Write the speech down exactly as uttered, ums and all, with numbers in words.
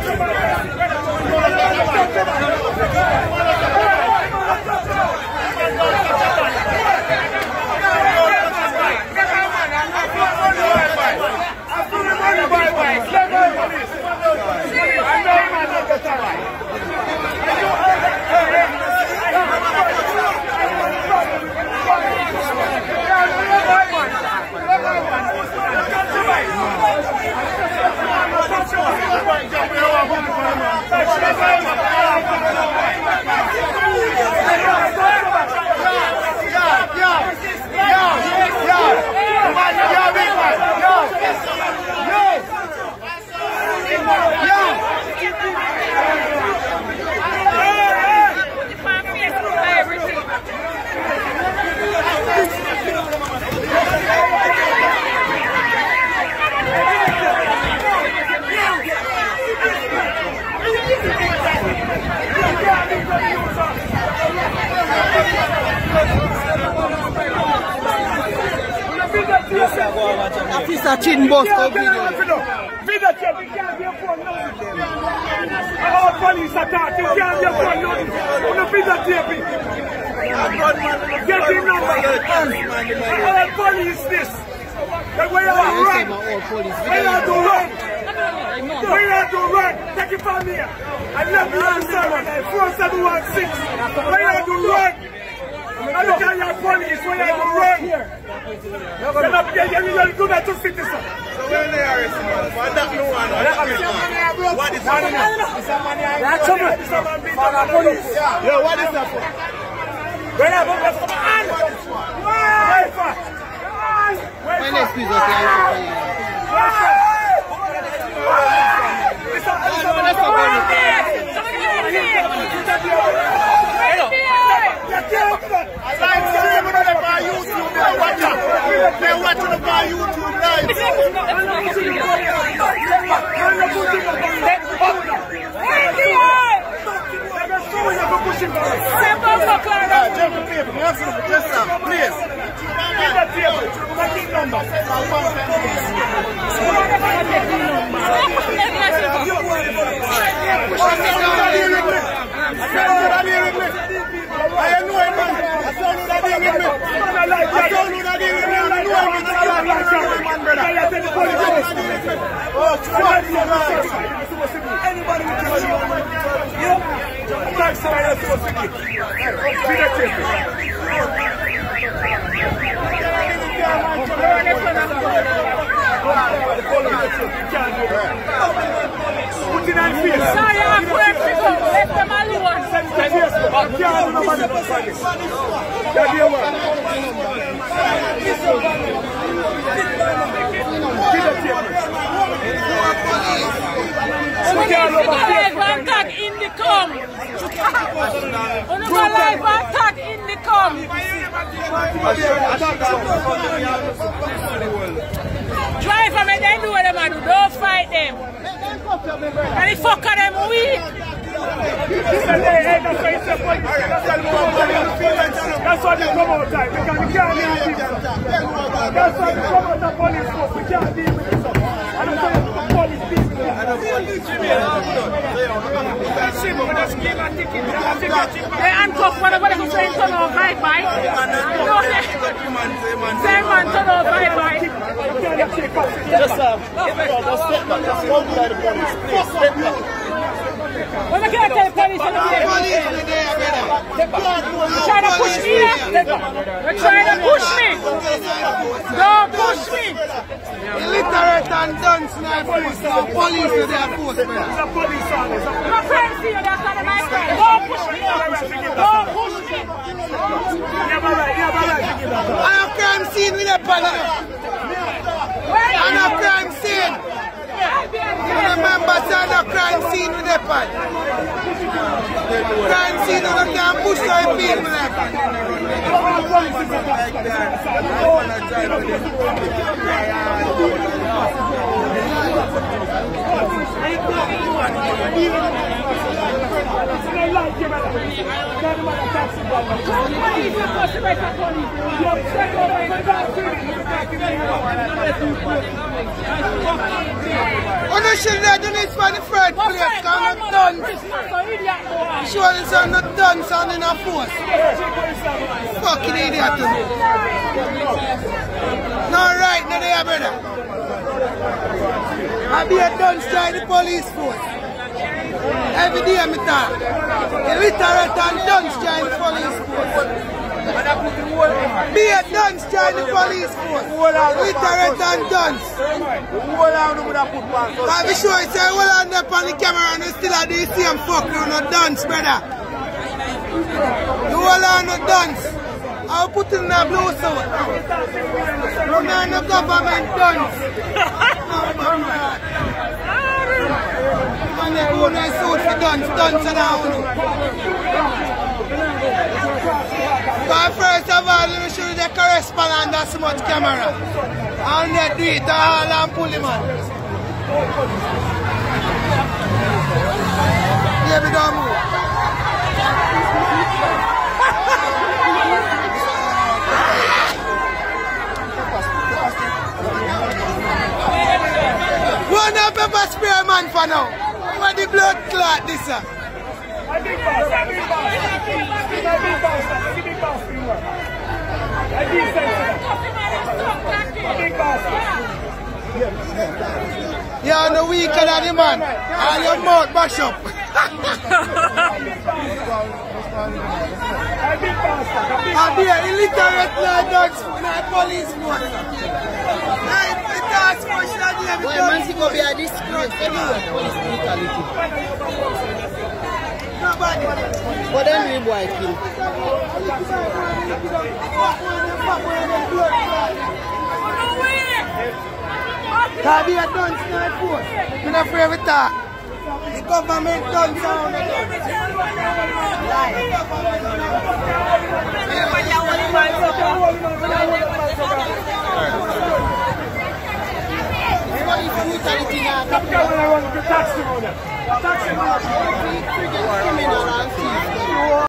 Officer Chin Boss go video. Video tape, we can't be a phone nothing. Our police attack, you can't be a phone nothing. On the video tape. Get him number. Our police this. Where you are run. Where you do run. Where you do run. Take it from here. I love you on seven. four seven one six. Where you do run. I look at your police. Where you do run. You're not getting good at two citizens. So when they are man, what that no one? What is that? That's something. Police. Yo, what is that for? When I vote for man. Why? My next piece of They're watching it on YouTube live. Please. I know it, man. I saw you that deal with me. I saw you that deal with me. I know it, man, brother. Oh, what is that? Anybody will tell you. Yeah? Thanks, sir. I'm supposed to give. See that tape. Put it on face. Sorry, I'm going to go. Let them alone. I can't do nobody for this. Yeah, dear one. Live attack in the come. Live attack in the come. Driver, may they do what they do. Don't fight them. And the fucker them weak. That's why they come out time. We can't deal with this. That's why they come out the police force. We can't deal with this. I don't know if the police deal with this. They handcuff whatever they say turn off right by. Same man turn off right by. Just uh, just step back. Just go by the police. Please step back. When I can't tell the police, I'm trying to push me. You're trying to push me. Don't push me. illiterate and done snipe police. The police is their force, man. The police are there. My friends here, that's not my friend. Don't push me. Don't push me. I have crime scene with a panel. I have crime scene. Remember, I have crime scene with a panel. Crime scene, you can't push no people like that. On we should have done this for the first place, because I'm not done. Surely I'm not done, so I'm in a force. Fucking idiot. No right, no there, brother. I be a dunce join the police force. Every day I talk. Illiterate and dunce join the police force. Be a dunce join the police force. Illiterate and dunce. I be sure it's a hold on up on the camera and you still have the same fuck you no dunce, brother. You hold on no dunce. I'll put in a blue suit. You're not no government dunce. And they go nice suit for dunce, dunce and all. But first of all, let me show you the correspondent that's much camera. And they do it all and pull him on. Yeah, we don't move. One of pepper spray man for now. What the blood clot this uh? I big boss, I big boss. I big boss, I big boss for you. I big sense. I big boss. You are the weaker than the man. And your mouth bash up. I big boss. I be an illiterate dogs in a police force. I task force that you have done. Why man be a disgrace anyway? Police brutality. Nobody. But then we boy kill. Can be a dunce in a force. You're not afraid of that. The government dunce around the Brutality now.